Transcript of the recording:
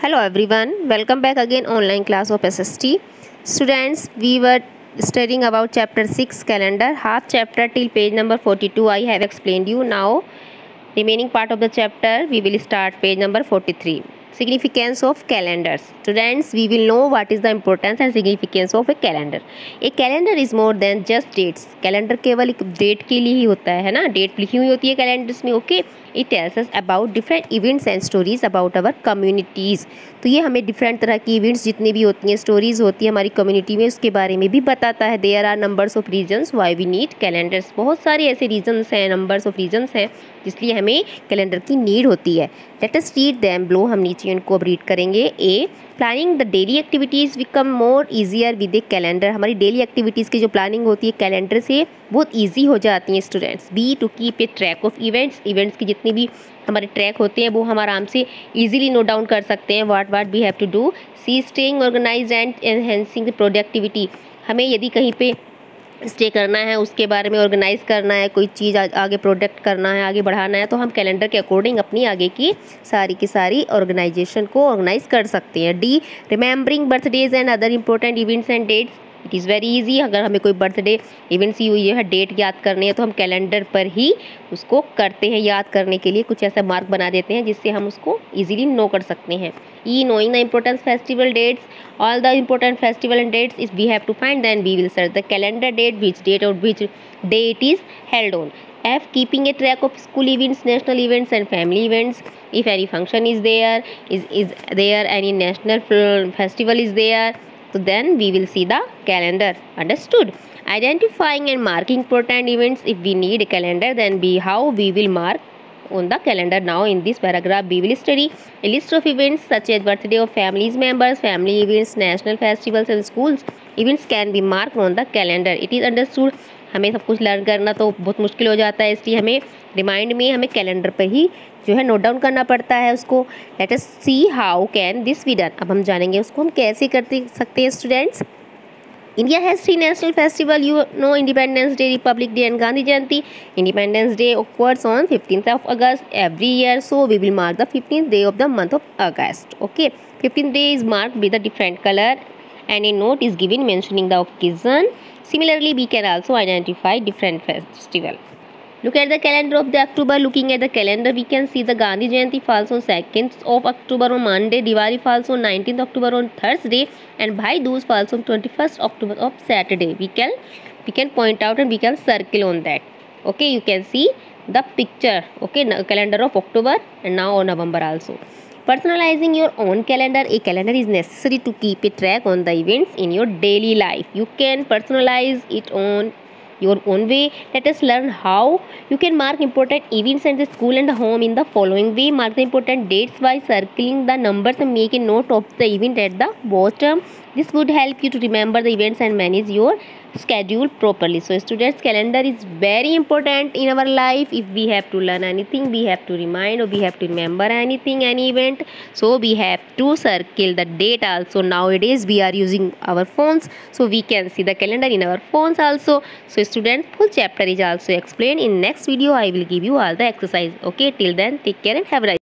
Hello everyone, welcome back again online class of SST. Students, we were studying about chapter 6 calendar, half chapter till page number 42 I have explained you. Now remaining part of the chapter we will start page number 43. Significance of calendars. Students, we will know what is the importance and significance of a calendar. A calendar is more than just dates. Calendar केवल एक date के लिए ही होता है ना, date लिखी हुई होती है कैलेंडर्स में. Okay, it tells us about different events and stories about our communities. तो ये हमें डिफरेंट तरह की इवेंट्स जितनी भी होती हैं, स्टोरीज होती है हमारी कम्युनिटी में, उसके बारे में भी बताता है. There are numbers of reasons why we need calendars. बहुत सारे ऐसे रीजन्स हैं, नंबर्स ऑफ रीजन्स हैं जिसलिए हमें कैलेंडर की नीड होती है. Let us read them below. हम नीचे इनको अब रीड करेंगे. A, planning the daily activities become more easier with a calendar. हमारी डेली एक्टिविटीज़ की जो प्लानिंग होती है कैलेंडर से बहुत ईजी हो जाती हैं students. B, to keep a track of events की जितनी भी हमारे ट्रैक होते हैं वो हम आराम से ईजिली नोट डाउन कर सकते हैं. What we have to do. C, staying organized and enhancing the productivity. हमें यदि कहीं पे स्टे करना है, उसके बारे में ऑर्गेनाइज़ करना है, कोई चीज़ आगे प्रोडक्ट करना है, आगे बढ़ाना है, तो हम कैलेंडर के अकॉर्डिंग अपनी आगे की सारी ऑर्गेनाइजेशन को ऑर्गेनाइज कर सकते हैं. D, remembering birthdays and other important events and dates. It is very easy. अगर हमें कोई बर्थडे इवेंट्स ही हुई है, डेट याद करनी है, तो हम कैलेंडर पर ही उसको करते हैं. याद करने के लिए कुछ ऐसा मार्क बना देते हैं जिससे हम उसको ईजिली नो कर सकते हैं. E, knowing the important festival dates. All the important festival and dates, if we have to find, then we will search the calendar date, which date or which day it is held on. F, keeping a track of school events, national events and family events. If any function is there, is there any national festival is there, so then we will see the calendar. Understood? Identifying and marking important events. If we need a calendar, then how we will mark on the calendar. Now in this paragraph we will study a list of events such as birthday of families members, family events, national festivals and schools events can be marked on the calendar. It is understood. हमें सब कुछ learn करना तो बहुत मुश्किल हो जाता है, इसलिए हमें रिमाइंड में हमें कैलेंडर पर ही जो है नोट डाउन करना पड़ता है उसको. Let us see how can this be done. अब हम जानेंगे उसको हम कैसे करते सकते हैं students. India has 3 national festivals, you know, Independence Day, Republic Day and Gandhi Jayanti. Independence Day occurs on 15th of August every year, so we will mark the 15th day of the month of August. Okay, 15th day is marked with a different color and a note is given mentioning the occasion. Similarly, we can also identify different festival. Look at the calendar of the October. Looking at the calendar, we can see the Gandhi Jayanti falls on 2nd of October on Monday, Diwali falls on 19th October on Thursday, and Bhai Dooj falls on 21st October of Saturday. We can point out and we can circle on that. Okay, you can see the picture. Okay, calendar of October and now on November also. Personalizing your own calendar. A calendar is necessary to keep a track on the events in your daily life. You can personalize it on your own way. Let us learn how you can mark important events at the school and the home in the following way. Mark the important dates by circling the numbers and make a note of the event at the bottom. This would help you to remember the events and manage your schedule properly. So students, calendar is very important in our life. If we have to learn anything, we have to remind or we have to remember anything, any event, so we have to circle the date also. Nowadays we are using our phones, so we can see the calendar in our phones also. So students, full chapter is also explained in next video. I will give you all the exercise. Okay, till then take care and have a nice